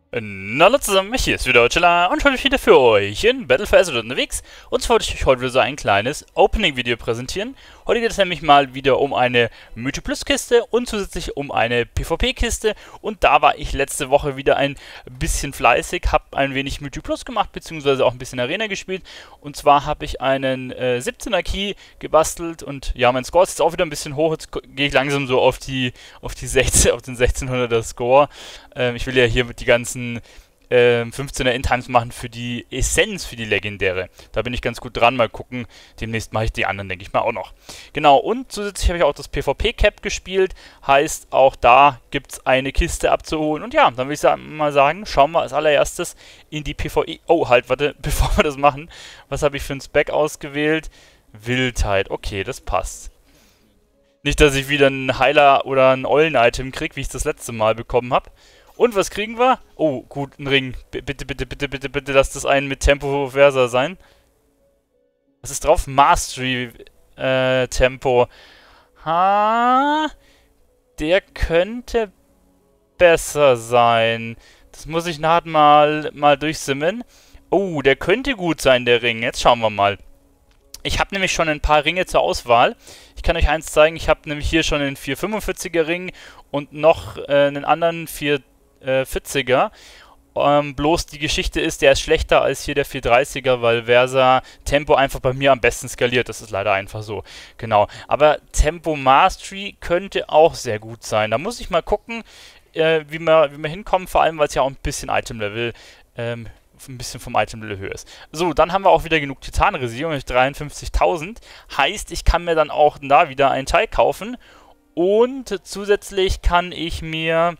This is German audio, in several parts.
Na hallo zusammen, hier ist wieder Chilla und heute wieder für euch in Battle for Azeroth unterwegs. Und zwar wollte ich euch heute wieder so ein kleines Opening-Video präsentieren. Heute geht es nämlich mal wieder um eine Mytho Plus Kiste und zusätzlich um eine PvP-Kiste. Und da war ich letzte Woche wieder ein bisschen fleißig, habe ein wenig Mytho Plus gemacht, beziehungsweise auch ein bisschen Arena gespielt. Und zwar habe ich einen 17er Key gebastelt und ja, mein Score ist jetzt auch wieder ein bisschen hoch. Jetzt gehe ich langsam so auf die 16, auf den 1600er Score. Ich will ja hier mit die ganzen 15er Intimes machen für die Essenz, für die Legendäre. Da bin ich ganz gut dran. Mal gucken. Demnächst mache ich die anderen, denke ich mal, auch noch. Genau, und zusätzlich habe ich auch das PvP-Cap gespielt. Heißt, auch da gibt es eine Kiste abzuholen. Und ja, dann will ich mal sagen, schauen wir als allererstes in die PvE... Oh, halt, warte, bevor wir das machen. Was habe ich für einen Spec ausgewählt? Wildheit. Okay, das passt. Nicht, dass ich wieder einen Heiler oder ein Eulen-Item kriege, wie ich das letzte Mal bekommen habe. Und was kriegen wir? Oh, gut, ein Ring. Bitte, bitte, bitte, bitte, bitte, lass das einen mit Tempo Versa sein. Was ist drauf? Mastery Tempo. Ha, der könnte besser sein. Das muss ich nachher mal durchsimmen. Oh, der könnte gut sein, der Ring. Jetzt schauen wir mal. Ich habe nämlich schon ein paar Ringe zur Auswahl. Ich kann euch eins zeigen. Ich habe nämlich hier schon einen 445er Ring und noch einen anderen 440er. Bloß die Geschichte ist, der ist schlechter als hier der 430er, weil Versa Tempo einfach bei mir am besten skaliert. Das ist leider einfach so. Genau. Aber Tempo Mastery könnte auch sehr gut sein. Da muss ich mal gucken, wie wir hinkommen. Vor allem, weil es ja auch ein bisschen Item-Level ein bisschen vom Item-Level höher ist. So, dann haben wir auch wieder genug Titanresilium, 53.000. Heißt, ich kann mir dann auch da wieder einen Teil kaufen. Und zusätzlich kann ich mir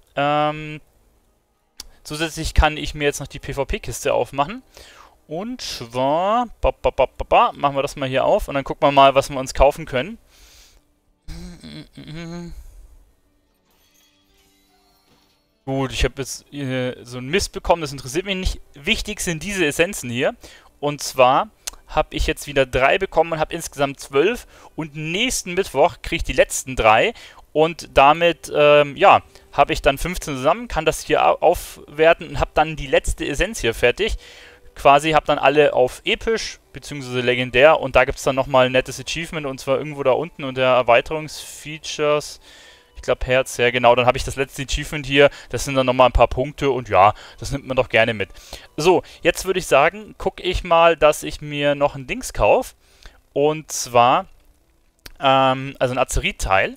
jetzt noch die PvP-Kiste aufmachen. Und zwar machen wir das mal hier auf und dann gucken wir mal, was wir uns kaufen können. Gut, ich habe jetzt so einen Mist bekommen, das interessiert mich nicht. Wichtig sind diese Essenzen hier. Und zwar habe ich jetzt wieder 3 bekommen und habe insgesamt 12. Und nächsten Mittwoch kriege ich die letzten 3. Und damit, ja, habe ich dann 15 zusammen, kann das hier aufwerten und habe dann die letzte Essenz hier fertig. Quasi habe dann alle auf episch, beziehungsweise legendär. Und da gibt es dann nochmal ein nettes Achievement, und zwar irgendwo da unten unter Erweiterungsfeatures. Ich glaube Herz, ja genau, dann habe ich das letzte Achievement hier, das sind dann nochmal ein paar Punkte und ja, das nimmt man doch gerne mit. So, jetzt würde ich sagen, gucke ich mal, dass ich mir noch ein Dings kaufe. Und zwar, also ein Azerit-Teil.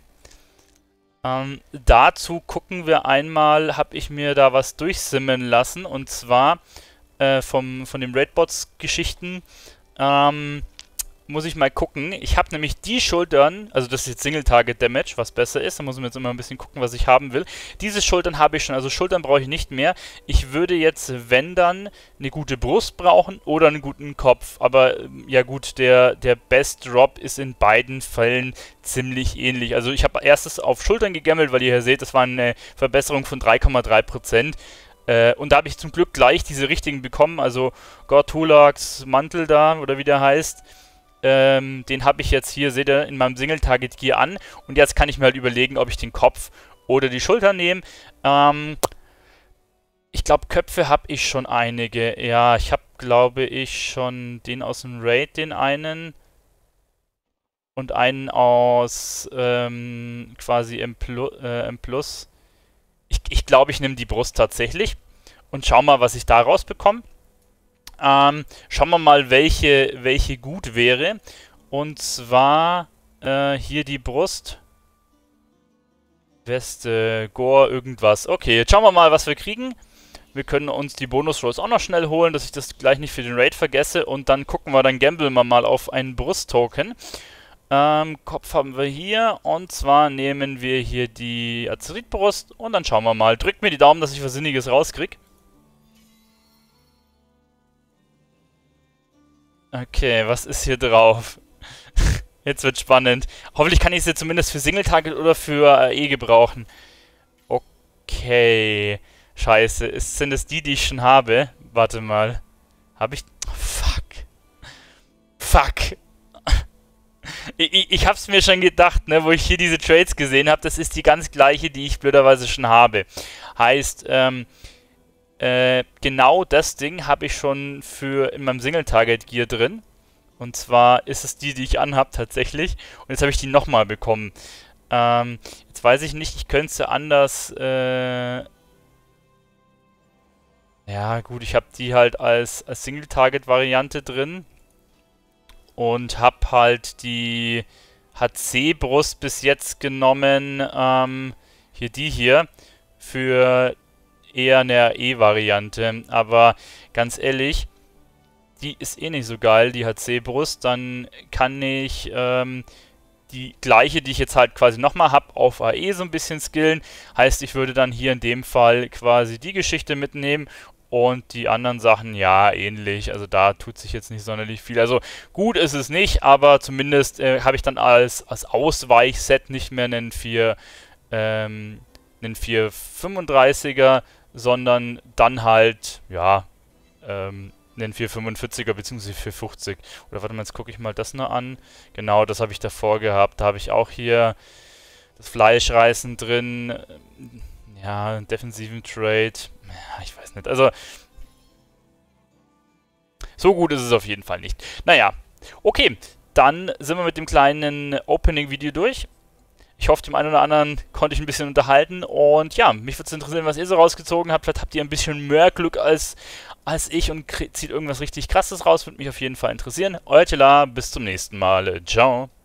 Dazu gucken wir einmal, habe ich mir da was durchsimmen lassen, und zwar von den Raidbots-Geschichten. Muss ich mal gucken. Ich habe nämlich die Schultern, also das ist jetzt Single-Target-Damage, was besser ist. Da muss man jetzt immer ein bisschen gucken, was ich haben will. Diese Schultern habe ich schon, also Schultern brauche ich nicht mehr. Ich würde jetzt, wenn dann, eine gute Brust brauchen oder einen guten Kopf. Aber ja gut, der Best Drop ist in beiden Fällen ziemlich ähnlich. Also ich habe erstes auf Schultern gegammelt, weil ihr hier seht, das war eine Verbesserung von 3,3%. Und da habe ich zum Glück gleich diese richtigen bekommen. Also Gortulax Mantel da, oder wie der heißt. Den habe ich jetzt hier, seht ihr, in meinem Single-Target-Gear an. Und jetzt kann ich mir halt überlegen, ob ich den Kopf oder die Schulter nehme. Ich glaube, Köpfe habe ich schon einige. Ja, ich habe, glaube ich, schon den aus dem Raid, den einen. Und einen aus quasi M+. Ich glaube, ich nehme die Brust tatsächlich. Und schau mal, was ich da rausbekomme. Schauen wir mal, welche gut wäre. Und zwar hier die Brust. Weste, Gore, irgendwas. Okay, jetzt schauen wir mal, was wir kriegen. Wir können uns die Bonus-Rolls auch noch schnell holen, dass ich das gleich nicht für den Raid vergesse. Und dann gucken wir, dann gamblen wir mal auf einen Brust-Token. Kopf haben wir hier. Und zwar nehmen wir hier die Azerit-Brust. Und dann schauen wir mal. Drückt mir die Daumen, dass ich was Sinniges rauskriege. Okay, was ist hier drauf? Jetzt wird spannend. Hoffentlich kann ich sie zumindest für Single-Target oder für AE gebrauchen. Okay. Scheiße. Sind es die ich schon habe? Warte mal. Habe ich... Fuck. Fuck. Ich hab's mir schon gedacht, ne, wo ich hier diese Trades gesehen habe. Das ist die ganz gleiche, die ich blöderweise schon habe. Heißt, genau das Ding habe ich schon in meinem Single-Target-Gear drin. Und zwar ist es die ich anhab tatsächlich. Und jetzt habe ich die nochmal bekommen. Jetzt weiß ich nicht, ich könnte sie anders... ja gut, ich habe die halt als Single-Target-Variante drin. Und habe halt die HC-Brust bis jetzt genommen. Hier die hier. Für eher eine E-Variante. Aber ganz ehrlich, die ist eh nicht so geil, die HC-Brust. Dann kann ich die gleiche, die ich jetzt halt quasi nochmal habe, auf AE so ein bisschen skillen. Heißt, ich würde dann hier in dem Fall quasi die Geschichte mitnehmen und die anderen Sachen, ja, ähnlich. Also da tut sich jetzt nicht sonderlich viel. Also gut ist es nicht, aber zumindest habe ich dann als Ausweichset nicht mehr einen 435er, sondern dann halt, ja, einen 445er bzw. 450. Oder warte mal, jetzt gucke ich mal das noch an. Genau, das habe ich davor gehabt. Da habe ich auch hier das Fleischreißen drin. Ja, einen defensiven Trade. Ja, ich weiß nicht. Also, so gut ist es auf jeden Fall nicht. Naja, okay. Dann sind wir mit dem kleinen Opening-Video durch. Ich hoffe, dem einen oder anderen konnte ich ein bisschen unterhalten. Und ja, mich würde es interessieren, was ihr so rausgezogen habt. Vielleicht habt ihr ein bisschen mehr Glück als ich und zieht irgendwas richtig Krasses raus. Würde mich auf jeden Fall interessieren. Euer Tila, bis zum nächsten Mal. Ciao.